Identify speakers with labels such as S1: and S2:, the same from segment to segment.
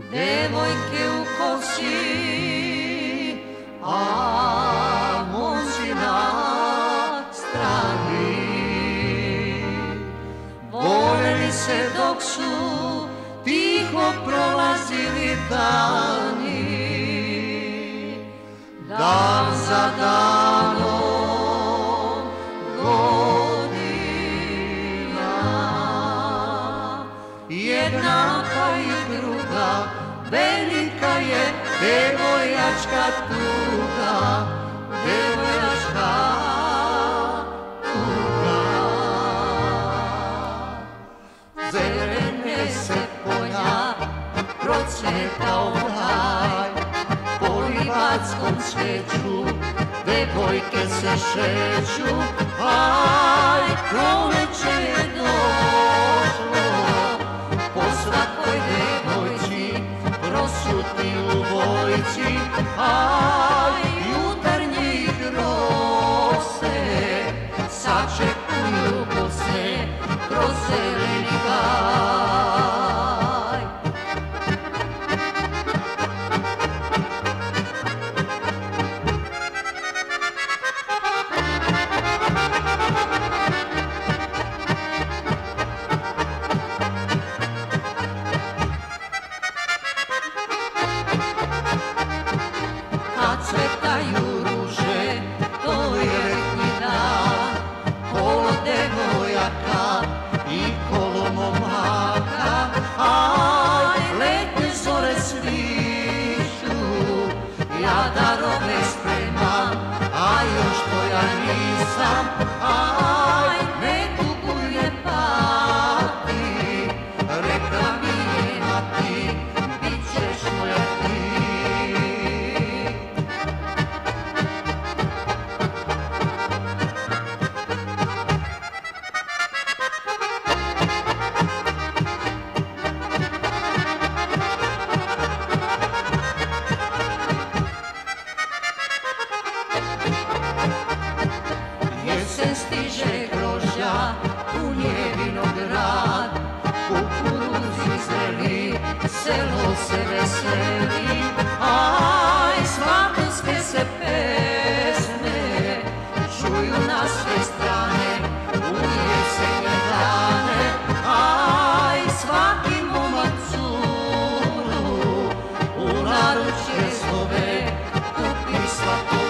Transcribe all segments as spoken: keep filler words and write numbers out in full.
S1: devojke u kosi, a momci na strani. Voljeli se dok su tiho prolazili dani, dan za danom godina. Jedna pa i druga, velika je devojačka tuga, devojačka tuga. Zelene se polja, procvetao kraj, po ribatskom cveću devojke se šeću. Aj, proleće je došlo, po svakoj devojci prosuti u bojci. Aj, jutarnjih rose sačekuju bose kroz zeleni gaj. Kad cvetaju ruže, to je letnji dan, kolo devojaka i kolo momaka. Aj, letnje zore sviću, ja darove spremam, a još tvoja nisam. Aj, ne tugujem pati, rekla mi je mati, bit ćeš moja ti. Jesen stiže grožđa, pun je vinograd, kukuruzi zreli, selo se veseli. Aj, svatonske se pesme čuju na sve strane u jesenje dane. Aj, svaki momak curu u naručje zove, kupi slatove.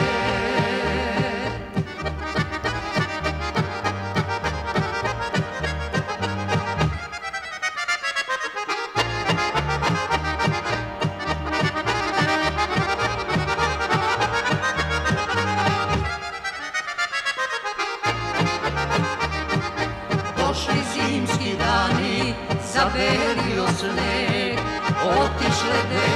S1: Došli zimski dani, zabelio sneg, otišle